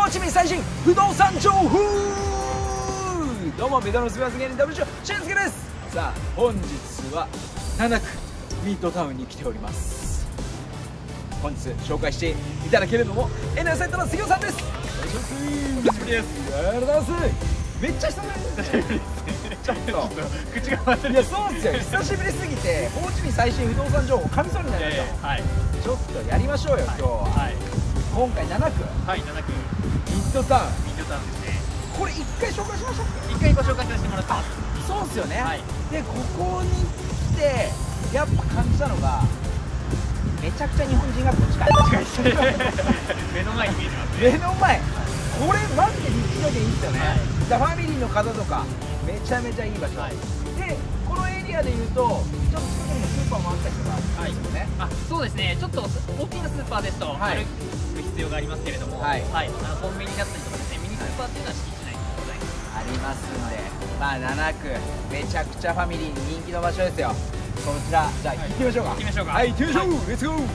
ーチ民最新不動産情報。どうもベトナム住みます芸人 W 俊介です。さあ本日は7区ミッドタウンに来ております。本日紹介していただけるのも N サイトの杉尾さんです。お願いします。久しぶりです。ありがとうございます。めっちゃ久しぶりですね。ちょっと口が回ってる。いやそうですよ、久しぶりすぎてホーチミン最新不動産情報噛みそうになりました。はい、ちょっとやりましょうよ、今日は。はい、今回7区、 はい、7区ミッドタウンですね。 これ1回紹介しましたっけ。 1回ご紹介させてもらってます。 そうっすよね。 はい、 でここに来てやっぱ感じたのがめちゃくちゃ日本人学校近いですね。 目の前に見えてますね。 目の前これマジで立地だけいいっすよね。はい、ファミリーの方とかめちゃめちゃいい場所、はい、でこのエリアでいうとちょっと近くにもスーパーもあったりとかあるんですよね。 あ、そうですね。ちょっと大きなスーパーですと歩く必要がありますけれども、はい、はい、コンビニだったりとかですね、ミニスーパーっていうのは敷地内にございます。 ありますんで、まあ7区めちゃくちゃファミリーに人気の場所ですよ。こちらじゃあ行ってみましょうか。 行きましょうか。 はい、行ってみましょう。レッツゴー。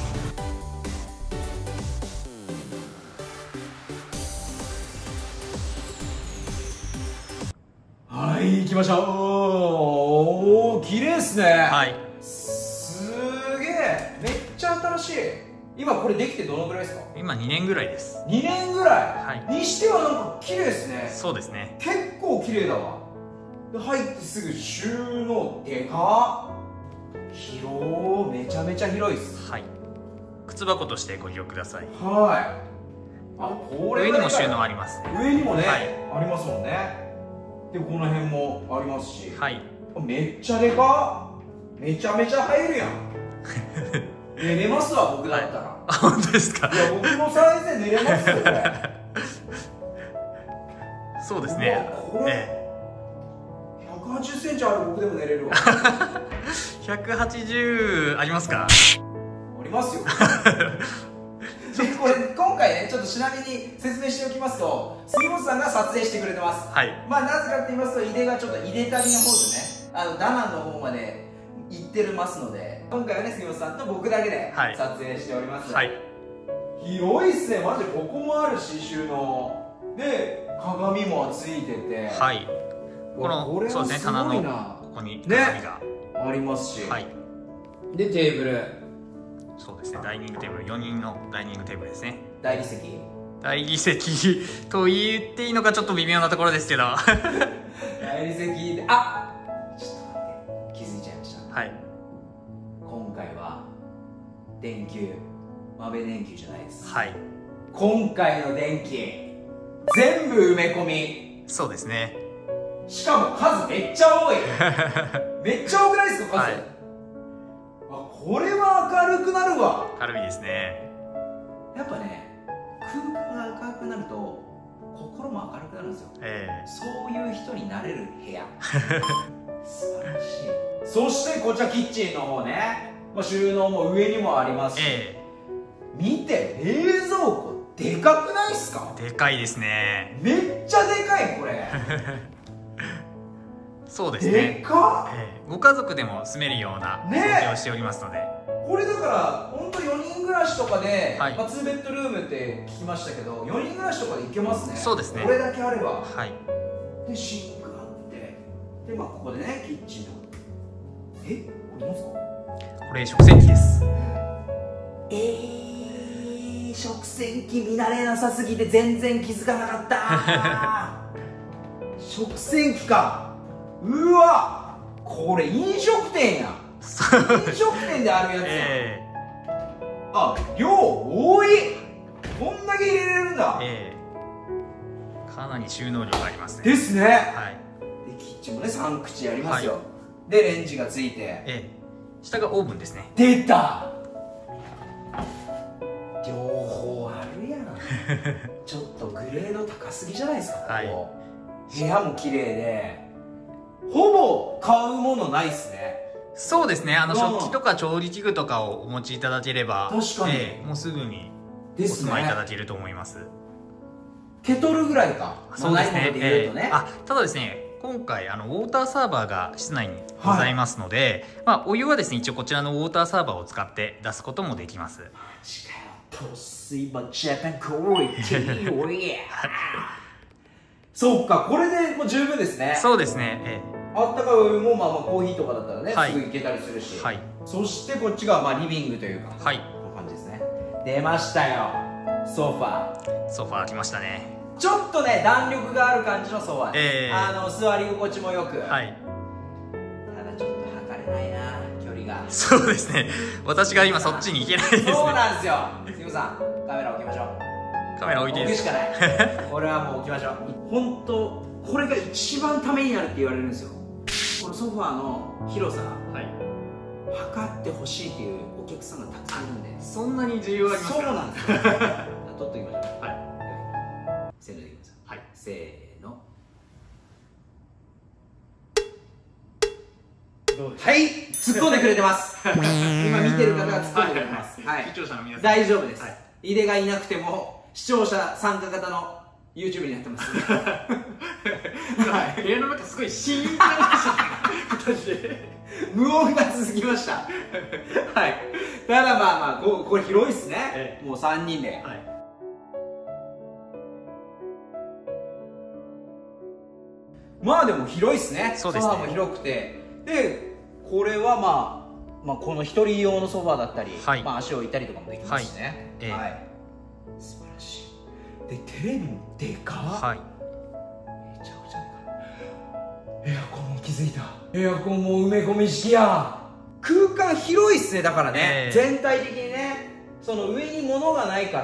はい、行きましょう。おお、綺麗ですね。はい。すげえ、めっちゃ新しい。今これできてどのぐらいですか。 今2年ぐらいです。 2年ぐらい、はい、にしてはなんか綺麗ですね。 そうですね、 結構綺麗だわ。で入ってすぐ収納でかっ。広、めちゃめちゃ広いです。はい、 靴箱としてご利用ください。 はい。あ、これ上にも収納ありますね。 上にもね、はい、ありますもんね。でこの辺もありますし、はい、めっちゃでかっ。めちゃめちゃ入るやん。寝れますわ、僕だったら。はい、 あ、本当ですか。 いや、僕のサイズで寝れますよ、これ。 そうですね。 これ、180センチある僕でも寝れるわ。 180ありますか。 ありますよ。でこれ今回ね、ちょっとちなみに説明しておきますと、杉本さんが撮影してくれてます。はい。まあなぜかって言いますと、井出がちょっと井出旅の方でね、ダナンの方まで行ってますので、今回はね杉本さんと僕だけで撮影しております。はい。広いっすね、マジで。ここもあるし、収納で鏡もついてて、はい。このそうですね、棚のここに鏡がありますし、はい。でテーブル、 そうですね、ダイニングテーブル、4人のダイニングテーブルですね。 大理石、 大理石と言っていいのかちょっと微妙なところですけど。 大理石で、あ、ちょっと待って、気づいちゃいました。はい。今回は電球、豆電球じゃないです。はい。今回の電気全部埋め込み。そうですね。しかも数めっちゃ多い。めっちゃ多くないですか、数。はい、あ、これは明るくなるわ。 明るいですね。 やっぱね、空間が明るくなると心も明るくなるんですよ。そういう人になれる部屋。素晴らしい。そしてこちらキッチンの方ね、収納も上にもありますし、見て、冷蔵庫でかくないっすか。 でかいですね。 めっちゃでかい、これ。 そうですね。 でかっ。ご家族でも住めるような設計をしておりますので、 これだから本当4人暮らしとかで、はい、2ベッドルームって聞きましたけど、4人暮らしとかで行けますね。そうですね、これだけあれば。はい。でシンクあって、でここでねキッチン。これ何ですか。これ食洗機です。 食洗機見慣れなさすぎて全然気づかなかった。食洗機か。うわ、これ飲食店や。飲食店であるやつや。あ、量多い。こんだけ入れれるんだ。 かなり収納量がありますね。 ですね。はい。でキッチンもね3口ありますよ。はい、でレンジがついて、 下がオーブンですね。 出た。両方あるやん。ちょっとグレード高すぎじゃないですか。はい。部屋も綺麗で、ほぼ買うものないっすね。 そうですね、食器とか調理器具とかをお持ちいただければ、確かに、もうすぐにお住まいいただけると思います。 ケトルぐらいか。 そうですね。ただですね、今回ウォーターサーバーが室内にございますので、お湯はですね、一応こちらのウォーターサーバーを使って出すこともできます。 マジかよ。 トスイバジャパンクオリティそうか、これでもう十分ですね。 そうですね。 あったかいお湯もまあコーヒーとかだったらね、すぐいけたりするし、そしてこっちがまあリビングというか、こういう感じですね。出ましたよ、ソファー来ましたね。ちょっとね弾力がある感じのソファーです。座り心地もよく、ただちょっと測れないな、距離が。 そうですね、私が今そっちに行けないですね。 そうなんですよ。すみさん、カメラ置きましょう。 カメラ置いていいですか。 置くしかないこれはもう置きましょう。本当これが一番ためになるって言われるんですよ。このソファーの広さ、測ってほしいっていうお客さんがたくさんいるんで。 そんなに需要ありますか。 そうなんですよ取っときましょう。せーのでいきます。せーの。はい、突っ込んでくれてます今見てる方が突っ込んでくれてます。 視聴者の皆さん大丈夫です。井出がいなくても視聴者参加型の YouTube になってます部屋の中すごいシーンとなりました無音が続きましたただまあこれ広いっすね、もう3人で、まあでも広いっすね。ソファーも広くて、でこれはまあこの一人用のソファーだったり、まあ足を置いたりとかもできますしね。素晴らしい。でテレビもでかっ、めちゃくちゃでかい。エアコンも気づいた。エアコンも埋め込み式や。空間広いっすね。だからね、全体的にね、その上に物がないから、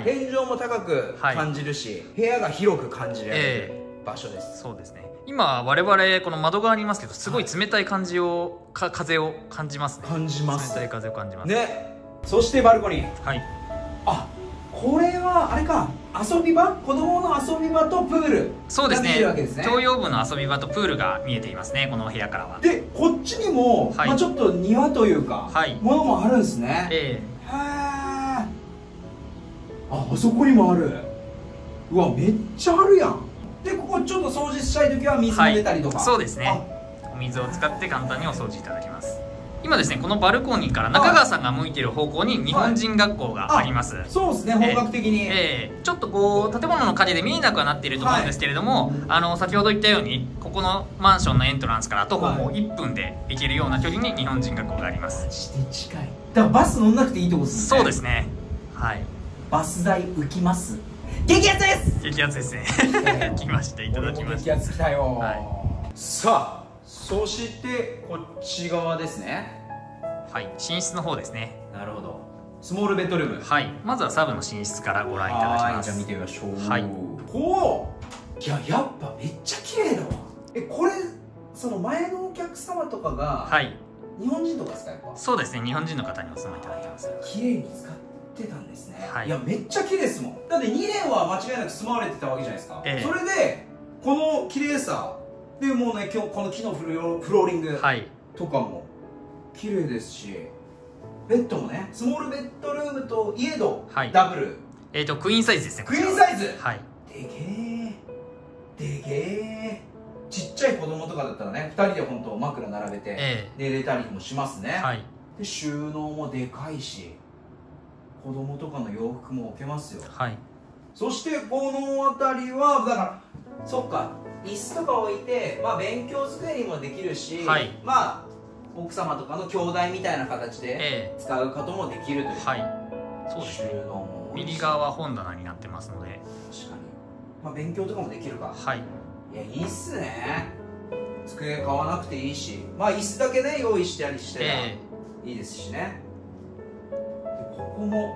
天井も高く感じるし、部屋が広く感じられる場所です。 そうですね。今我々この窓側にいますけど、すごい冷たい感じを、風を感じますね。 感じます。 冷たい風を感じますね。そしてバルコニー。あ、これはあれか、遊び場、子供の遊び場とプール。 そうですね。共用部の遊び場とプールが見えていますね、この部屋からは。 でこっちにも、まあちょっと庭というか、ものもあるんですね。あそこにもある。うわ、めっちゃあるやん。でここちょっと掃除したい時は水が出たりとか、 そうですね。お水を使って簡単にお掃除いただきます。今ですね、このバルコニーから中川さんが向いている方向に日本人学校があります。 そうですね、本格的に、 ちょっとこう建物の陰で見えなくはなっていると思うんですけれども、先ほど言ったようにここのマンションのエントランスから徒歩も1分で行けるような距離に日本人学校があります。 マジで近い。だからバス乗んなくていいとこですね。 そうですね。 バス代浮きます。激アツです。 激アツですね来ました、いただきました。 激アツ来たよ。さあ、そしてこっち側ですね。 寝室の方ですね。 なるほど。スモールベッドルーム。 まずはサブの寝室からご覧いただきます。 じゃあ見てみましょう。こう、いや、やっぱめっちゃ綺麗だわ。これその前のお客様とかが日本人とかですか。やっぱそうですね、日本人の方にお住まいいただいてます。 綺麗に使ってたんですね。いや、めっちゃ綺麗ですもん。だって2年は間違いなく住まわれてたわけじゃないですか。それでこの綺麗さで、もうね、今日この木のフローリングとかも綺麗ですし、ベッドもね、スモールベッドルームといえどダブル、 クイーンサイズですね。 クイーンサイズ、でけえでけえ。ちっちゃい子供とかだったらね、2人で本当枕並べて寝れたりもしますね。で収納もでかいし、子供とかの洋服も置けますよ。そしてこの辺りはだから、そっか、椅子とか置いて、まあ勉強机にもできるし、まあ奥様とかの兄弟みたいな形で使うこともできるという。 そうですね。 収納も右側は本棚になってますので、 確かに、まあ勉強とかもできるか。いや、いいっすね。机買わなくていいし、まあ椅子だけね用意してやりしていいですしね。でここも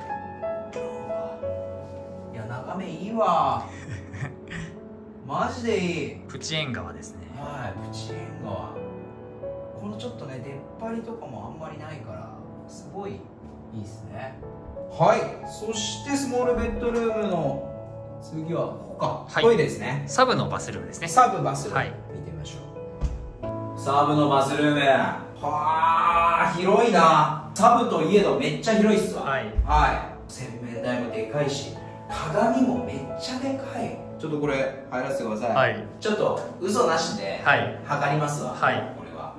いや、眺めいいわマジでいい。 プチ縁側ですね。 プチ縁側。このちょっとね、出っ張りとかもあんまりないからすごいいいですね。そしてスモールベッドルームの次はここか、トイレですね。 サブのバスルームですね。 サブバスルーム、見てみましょう。サブのバスルーム、広いな。サブといえどめっちゃ広いっすわ。洗面台もでかいし、鏡もめっちゃでかい。ちょっとこれ入らせてください。ちょっと嘘なしで測りますわ。これは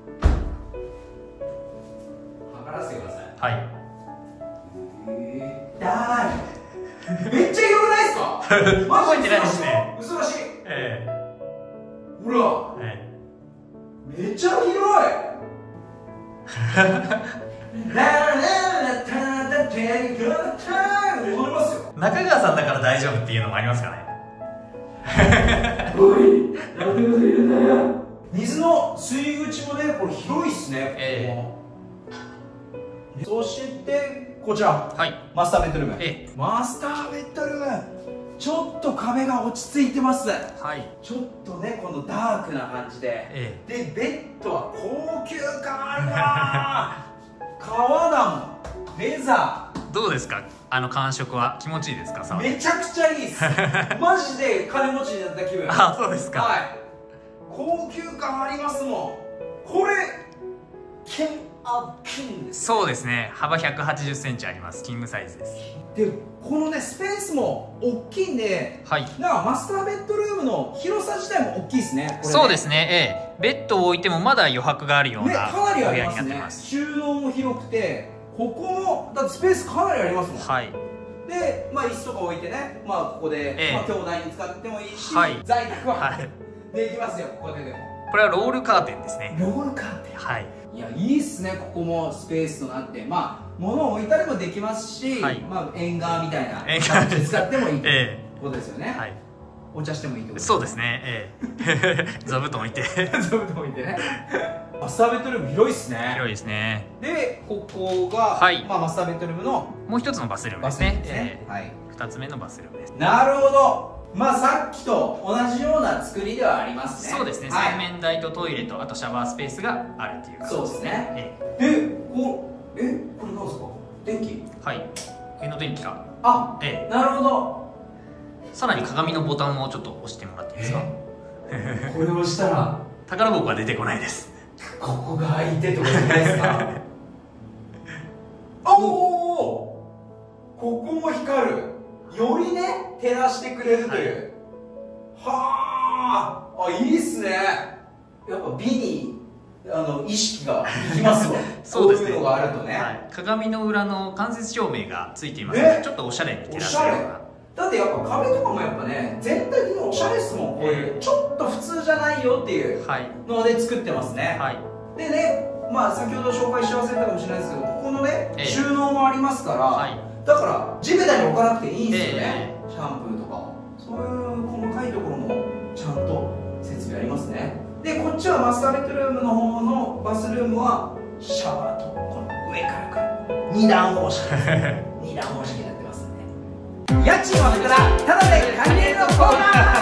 測らせてください。 だーめっちゃ広くないですか？ 覚えてないですね。 嘘らしい。ほら、めっちゃ広い。 中川さんだから大丈夫っていうのもありますかね。 水の吸い口もね、これ広いっすね。そしてこちら、はい、マスターベッドルーム。マスターベッドルーム、ちょっと壁が落ち着いてます。はい、ちょっとね、このダークな感じで、でベッドは高級感あるな。革だもん、レザー。 どうですか、感触は気持ちいいですか？ めちゃくちゃいいっす。マジで金持ちになった気分。 あ、そうですか。 はい、高級感ありますもん。これキンです。 そうですね、幅180センチあります。キングサイズです。 でこのねスペースも大きいんで、はい、だからマスターベッドルームの広さ自体も大きいですね。これね、 そうですね、ベッドを置いてもまだ余白があるようなかなりありますね。収納も広くて、ここもだってスペースかなりありますもん。はい、で、椅子とか置いてね、ここで、兄弟に使ってもいいし、在宅はできますよ、ここででも。 これはロールカーテンですね。 ロールカーテン、はい、いや、いいっすね。ここもスペースとなって、物を置いたりもできますし、縁側みたいな感じで使ってもいいってことですよね。はい、お茶してもいいってことですね。 そうですね。座布団置いて座布団置いてね。マスターベッドルーム広いっすね。 広いですね。 で、ここが、マスターベッドルームのもう一つのバスルームですね。2つ目のバスルームです。なるほど。さっきと同じような作りではありますね。 そうですね、洗面台とトイレとあとシャワースペースがあるっていう感じですね。 これなんですか？電気？ はい、上の電気が。 なるほど。 さらに鏡のボタンをちょっと押してもらっていいですか？ これを押したら宝箱は出てこないです。 ここが開いてってことじゃないですか？おお、ここも光る。よりね、照らしてくれるという。はあ、いいっすね。やっぱ美に意識がいきますわ。そういうのがあるとね。 鏡の裏の間接照明がついていますので、ちょっとおしゃれに照らせるような。 だってやっぱ壁とかもやっぱね、全体的におしゃれっすもん。こういうちょっと普通じゃないよっていうので作ってますね。でね、先ほど紹介し忘れたかもしれないですけど、ここのね、収納もありますから、だから地べたに置かなくていいんですよね。シャンプーとかそういう細かいところもちゃんと設備ありますね。でこっちはマスターベッドルームの方のバスルームはシャワーとこの上から来る2段方式です2段方式になってますんで、家賃はだからただで借りれるのコーナー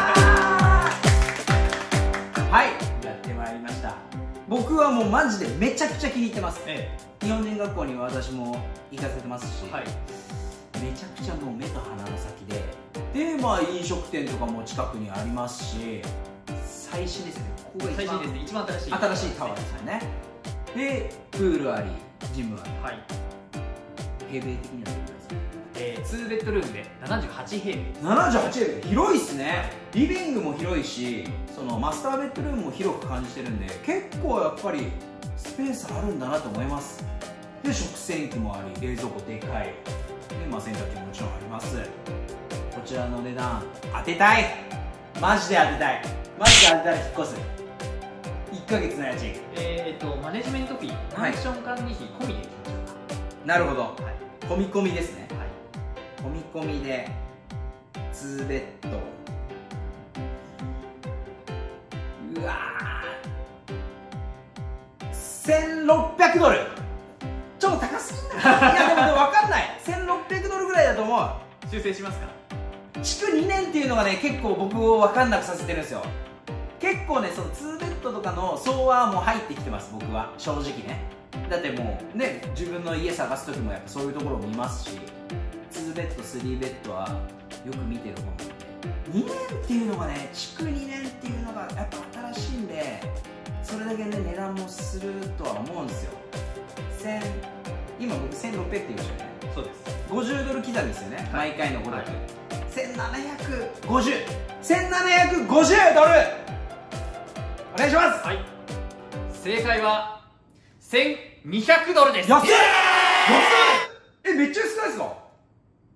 はい、やってまいりました。僕はもうマジでめちゃくちゃ気に入ってます。日本人学校には私も行かせてますし、めちゃくちゃもう目と鼻の先で、飲食店とかも近くにありますし、最新ですね。ここが一番新しいタワーですよね。でプールあり、ジムあり、平米的にはどれぐらいですか？2ベッドルームで78平米。78平米、広いっすね。リビングも広いし、そのマスターベッドルームも広く感じてるんで、結構やっぱりスペースあるんだなと思います。で食洗機もあり、冷蔵庫でかいで、洗濯機ももちろんあります。こちらの値段当てたい、マジで当てたい、マジで当てたら引っ越す。1ヶ月の家賃、 マネジメントフィー、マンション管理費込みでいきましょうか。 なるほど、込み込みですね。込み込みで2ベッド、うわー1600ドル、ちょっと高すぎんな。いやでも分かんない、1600ドルぐらいだと思う。 修正しますか？ 築2年っていうのがね、結構僕を分かんなくさせてるんですよ。結構ね、その2ベッドとかの相はもう入ってきてます、僕は正直ね。だってもうね、自分の家探す時もやっぱそういうところを見ますし、2ベッド3ベッドはよく見てる方なんで、2年っていうのがね、築2年っていうのがやっぱ新しいんで、それだけね値段もするとは思うんですよ。今僕1600って言いましたよね。そうです。50ドル刻みですよね、毎回の5ドル。1750ドルお願いします。 はい、正解は1200ドルです。 安い。めっちゃ安くないですか？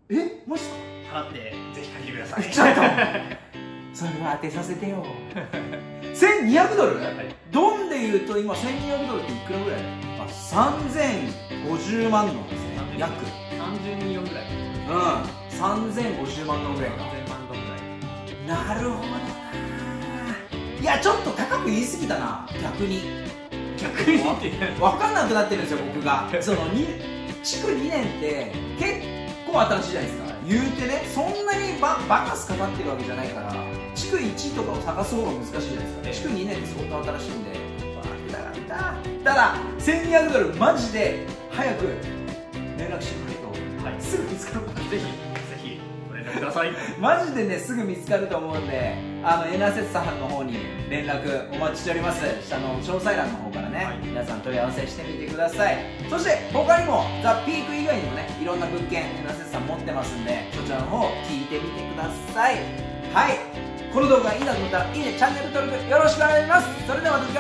え、マジか。 払ってぜひ借りてください。 ちょっとそれは当てさせてよ。1200ドル、はい、ドンでいうと今1200ドルっていくらぐらい？あ、3050万ドルですね。約 30ミリオンぐらい。 うん、3050万ドルぐらいか。 3000万ドルぐらい。 なるほどな。いや、ちょっと高く言い過ぎたな、逆にって分かんなくなってるんですよ、僕が。その築2年って結構新しいじゃないですか。言うてね、そんなにバカスかかってるわけじゃないから、築1とかを探す方が難しいじゃないですか。築2年って相当新しいんで、ただ1200ドルマジで早く連絡してくれと、はい、すぐ見つかるから、ぜひご連絡ください。マジでね、すぐ見つかると思うんで、エナーセツさんの方に連絡お待ちしております。下の詳細欄の方からね、はい、皆さん問い合わせしてみてください。そして他にもザ・ピーク以外にもね、いろんな物件エナーセツさん持ってますんで、そちらの方聞いてみてください。はい、この動画がいいなと思ったらいいね、チャンネル登録よろしくお願いします。それではまた